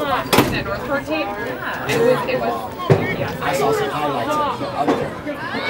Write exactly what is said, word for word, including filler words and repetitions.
that Northport tape. Yeah. It was, it was, yeah. I saw some highlights of the other